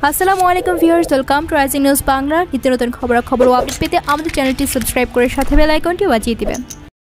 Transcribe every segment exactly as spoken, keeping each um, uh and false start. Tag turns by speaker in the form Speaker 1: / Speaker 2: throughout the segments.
Speaker 1: আসসালামু আলাইকুম viewers, welcome to Rising News Bangla. নিত্য নতুন খবর খবর ও আপডেট পেতে আমাদের চ্যানেলটি সাবস্ক্রাইব করে সাথে বেল আইকনটি বাজিয়ে দিবেন।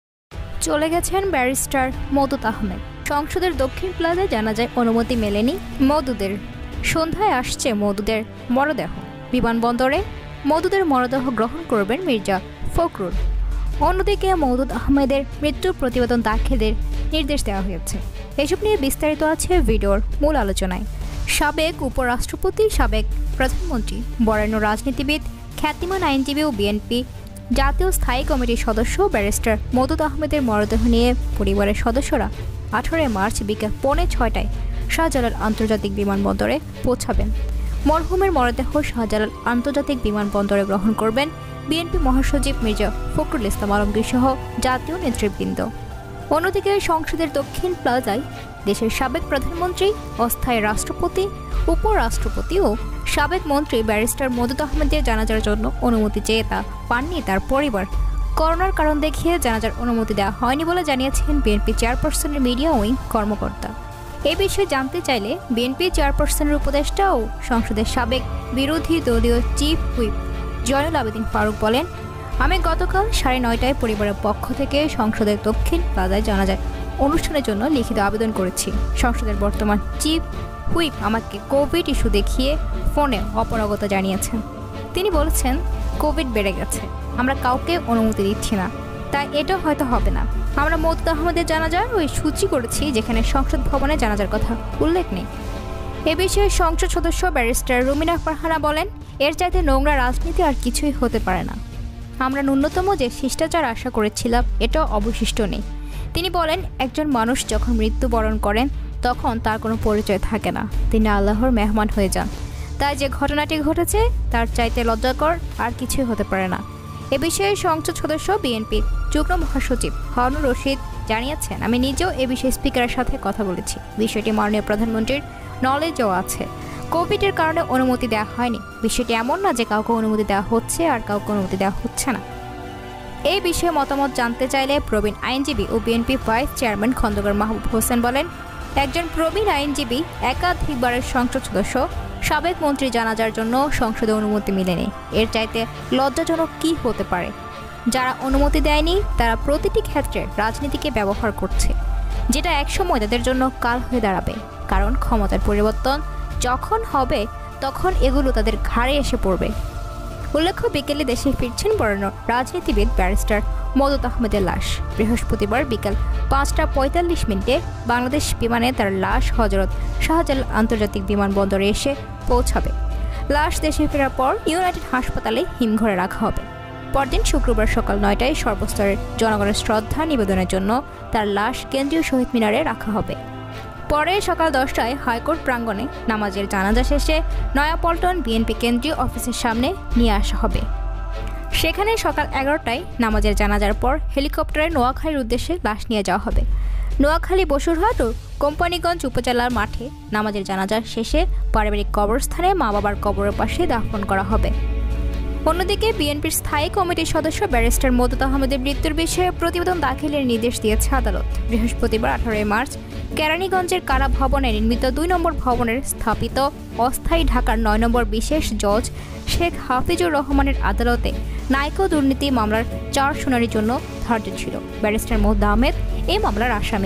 Speaker 1: চলে গেছেন ব্যারিস্টার মওদুদ আহমেদ। সংসদের দক্ষিণ প্লাজায় জানাজায় অনুমতি মেলেনি মওদুদের। সন্ধ্যায় আসছে মওদুদের মরদেহ। বিমানবন্দরে মওদুদের মরদেহ গ্রহণ করবেন মির্জা ফখরুল। অন্যদিকে মওদুদ আহমেদের মৃত্যুর প্রতিবেদন দাখিলের নির্দেশ দেওয়া হয়েছে। এসব নিয়ে বিস্তারিত আছে ভিডিওর মূল আলোচনায়। সাবেক উপরাষ্ট্রপতি, সাবেক প্রধানমন্ত্রী, বরেণ্য রাজনীতিবিদ, খ্যাতিমান আইনজীবী ও বিএনপি জাতীয় স্থায়ী কমিটির সদস্য ব্যারিস্টার মওদুদ আহমেদের মরদেহ নিয়ে পরিবারের সদস্যরা আঠারোই মার্চ বিকেল পৌনে ছয়টায় শাহজালাল আন্তর্জাতিক বিমানবন্দরে পৌঁছাবেন। মরহুমের মরদেহ শাহজালাল আন্তর্জাতিক বিমানবন্দরে গ্রহণ করবেন বিএনপি মহাসচিব মির্জা ফখরুল ইসলাম আলমগীর সহ জাতীয় নেতৃবৃন্দ। অন্যদিকে সংসদের দক্ষিণ প্লাজায় দেশের সাবেক প্রধানমন্ত্রী, অস্থায়ী রাষ্ট্রপতি, উপরাষ্ট্রপতি ও সাবেক মন্ত্রী ব্যারিস্টার মওদুদ আহমেদের জানাজার জন্য অনুমতি চেয়ে তা পাননি তার পরিবার। করোনার কারণ দেখিয়ে জানাজার অনুমতি দেওয়া হয়নি বলে জানিয়েছেন বিএনপি চেয়ারপারসনের মিডিয়া উইং কর্মকর্তা। এ বিষয়ে জানতে চাইলে বিএনপি চেয়ারপারসনের উপদেষ্টা ও সংসদের সাবেক বিরোধী দলীয় চিফ হুইপ জয়নুল আবেদিন ফারুক বলেন, আমি গতকাল সাড়ে নয়টায় পরিবারের পক্ষ থেকে সংসদের দক্ষিণ প্লাজায় জানাজার অনুষ্ঠানের জন্য লিখিত আবেদন করেছি। সংসদের বর্তমান চিফ হুইপ আমাকে কোভিড ইস্যু দেখিয়ে ফোনে অপারগত জানিয়েছেন। তিনি বলেছেন, কোভিড বেড়ে গেছে, আমরা কাউকে অনুমতি দিচ্ছি না, তাই এটা হয়তো হবে না। আমরা মওদুদ আহমেদের জানাজার ওই সূচি করেছি যেখানে সংসদ ভবনে জানাজার কথা উল্লেখ নেই। এ বিষয়ে সংসদ সদস্য ব্যারিস্টার রুমিনা ফারহানা বলেন, এর চাইতে নোংরা রাজনীতি আর কিছুই হতে পারে না। আমরা ন্যূনতম যে শিষ্টাচার আশা করেছিলাম এটা অবশিষ্ট নেই। তিনি বলেন, একজন মানুষ যখন মৃত্যুবরণ করেন তখন তার কোনো পরিচয় থাকে না, তিনি আল্লাহর মেহমান হয়ে যান। তাই যে ঘটনাটি ঘটেছে তার চাইতে লজ্জাকর আর কিছুই হতে পারে না। এ বিষয়ে সংসদ সদস্য বিএনপি যুগ্ম মহাসচিব হারুনুর রশিদ জানিয়েছেন, আমি নিজেও এ বিষয়ে স্পিকারের সাথে কথা বলেছি। বিষয়টি মাননীয় প্রধানমন্ত্রীর নলেজও আছে। কোভিডের কারণে অনুমতি দেওয়া হয়নি। বিষয়টি এমন না যে কাউকে অনুমতি দেওয়া হচ্ছে আর কাউকে অনুমতি দেওয়া হচ্ছে না। এই বিষয়ে মতামত জানতে চাইলে প্রবীণ আইনজীবী ও BNP vice chairman Khandaker Mahbub Hossain বলেন, একজন প্রবীণ আইনজীবী, একাধিকবারের সংসদ সদস্য, সাবেক মন্ত্রী জানাজার জন্য সংসদে অনুমতি মেলেনি। এর চাইতে লজ্জাজনক কি হতে পারে? যারা অনুমতি দেয়নি তারা প্রতিটি ক্ষেত্রে রাজনীতিকে ব্যবহার করছে, যেটা একসময় তাদের জন্য কাল হয়ে দাঁড়াবে। কারণ ক্ষমতার পরিবর্তন যখন হবে তখন এগুলো তাদের ঘাড়ে এসে পড়বে। উল্লেখ্য, বিকেলে দেশে ফিরছেন বরেণ্য রাজনীতিবিদ ব্যারিস্টার মওদুদ আহমেদের লাশ। বৃহস্পতিবার বিকেল পাঁচটা পঁয়তাল্লিশ মিনিটে বাংলাদেশ বিমানে তার লাশ হজরত শাহজালাল আন্তর্জাতিক বিমানবন্দরে এসে পৌঁছাবে। লাশ দেশে ফেরার পর ইউনাইটেড হাসপাতালে হিমঘরে রাখা হবে। পরদিন শুক্রবার সকাল নয়টায় সর্বস্তরের জনগণের শ্রদ্ধা নিবেদনের জন্য তার লাশ কেন্দ্রীয় শহীদ মিনারে রাখা হবে। পরে সকাল দশটায় হাইকোর্ট প্রাঙ্গণে নামাজের জানাজা শেষে নয়াপল্টন বিএনপি কেন্দ্রীয় অফিসের সামনে নিয়ে আসা হবে। সেখানে সকাল এগারোটায় নামাজের জানাজার পর হেলিকপ্টারে নোয়াখালীর উদ্দেশ্যে লাশ নিয়ে যাওয়া হবে। নোয়াখালী, বসুরহাট ও কোম্পানিগঞ্জ উপজেলার মাঠে নামাজের জানাজা শেষে পারিবারিক কবরস্থানে মা বাবার কবরের পাশে দাফন করা হবে। অন্যদিকে বিএনপির স্থায়ী কমিটির সদস্য ব্যারিস্টার মওদুদ আহমেদের মৃত্যুর বিষয়ে প্রতিবেদন দাখিলের নির্দেশ দিয়েছে আদালত। বৃহস্পতিবার আঠারোই মার্চ কেরানীগঞ্জের কারা ভবনে নির্মিত দুই নম্বর ভবনের স্থাপিত অস্থায়ী ঢাকার নয় নম্বর বিশেষ জজ শেখ হাফিজুর রহমানের আদালতে নাইকো দুর্নীতি মামলার চার শুনানির জন্য ধার্য ছিল। ব্যারিস্টার মওদুদ আহমেদ এই মামলার আসামি।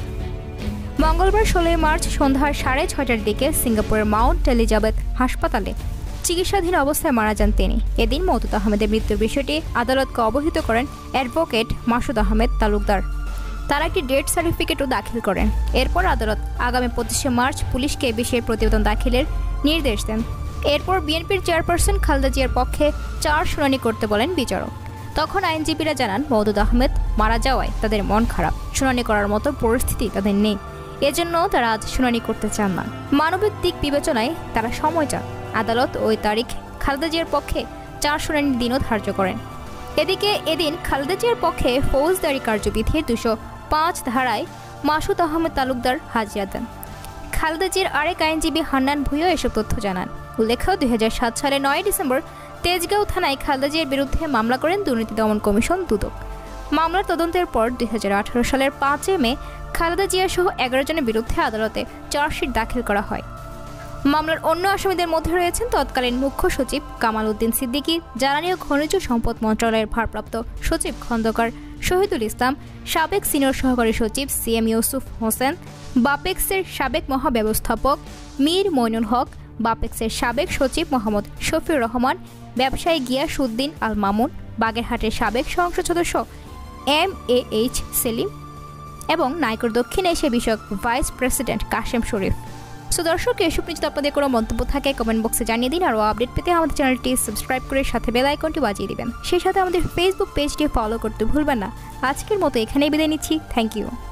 Speaker 1: মঙ্গলবার ষোলোই মার্চ সন্ধ্যা সাড়ে ছয়টার দিকে সিঙ্গাপুরের মাউন্ট এলিজাবেথ হাসপাতালে চিকিৎসাধীন অবস্থায় মারা যান তিনি। এদিন মওদুদ আহমেদের মৃত্যুর বিষয়টি আদালতকে অবহিত করেন অ্যাডভোকেট মাসুদ আহমেদ তালুকদার। তারা একটি ডেথ সার্টিফিকেটও দাখিল করেন। এরপর আদালত আগামী পঁচিশে মার্চ পুলিশকে এ বিষয়ে প্রতিবেদন দাখিলের নির্দেশ দেন। এরপর বিএনপির চেয়ারপারসন খালেদা জিয়ার পক্ষে চার শুনানি করতে বলেন বিচারক। তখন আইনজীবীরা জানান, মওদুদ আহমেদ মারা যাওয়ায় তাদের মন খারাপ, শুনানি করার মতো পরিস্থিতি তাদের নেই, এজন্য তারা আজ শুনানি করতে চান না। মানবিক দিক বিবেচনায় তারা সময় চান। আদালত ওই তারিখ খালেদা জিয়ার পক্ষে চার শুনানির দিনও ধার্য করেন। এদিকে এদিন খালেদা জিয়ার পক্ষে ফৌজদারি কার্যবিধির দুশো পাঁচ ধারায় মাসুদ আহমেদ তালুকদার হাজিরা দেন। খালেদা জিয়ার আরেক আইনজীবী হান্নান ভূঁইয়া এসব তথ্য জানান। উল্লেখ্য, দুই হাজার সাত সালে নয় ডিসেম্বর তেজগাঁও থানায় খালেদা জিয়ার বিরুদ্ধে মামলা করেন দুর্নীতি দমন কমিশন দুদক। মামলার তদন্তের পর দুই হাজার আঠারো সালের পাঁচই মে খালেদা জিয়া সহ এগারো জনের বিরুদ্ধে আদালতে চার্জশিট দাখিল করা হয়। মামলার অন্য আসামিদের মধ্যে রয়েছেন তৎকালীন মুখ্য সচিব কামাল উদ্দিন সিদ্দিকী, জ্বালানি ও খনিজ সম্পদ মন্ত্রণালয়ের ভারপ্রাপ্ত সচিব খন্দকার শহীদুল ইসলাম, সাবেক সিনিয়র সহকারী সচিব সি এম ইউসুফ হোসেন, বাপেক্সের সাবেক মহাব্যবস্থাপক মীর মইনুল হক, বাপেক্সের সাবেক সচিব মোহাম্মদ শফিউর রহমান, ব্যবসায়ী গিয়াসউদ্দিন আল মামুন, বাগেরহাটের সাবেক সংসদ সদস্য এম এ এইচ সেলিম এবং নাইকোর দক্ষিণ এশিয়া বিষয়ক vice president Kashem Sharif. So দর্শক, এসব নিয়ে যদি আপনাদের কোনো মন্তব্য থাকে কমেন্ট বক্সে জানিয়ে দিন। আরও আপডেট পেতে আমাদের চ্যানেলটি সাবস্ক্রাইব করে সাথে বেল আইকনটি বাজিয়ে দিবেন। সেই সাথে আমাদের ফেসবুক পেজটি ফলো করতে ভুলবেন না। আজকের মতো এখানেই বিদায় নিচ্ছি। Thank you.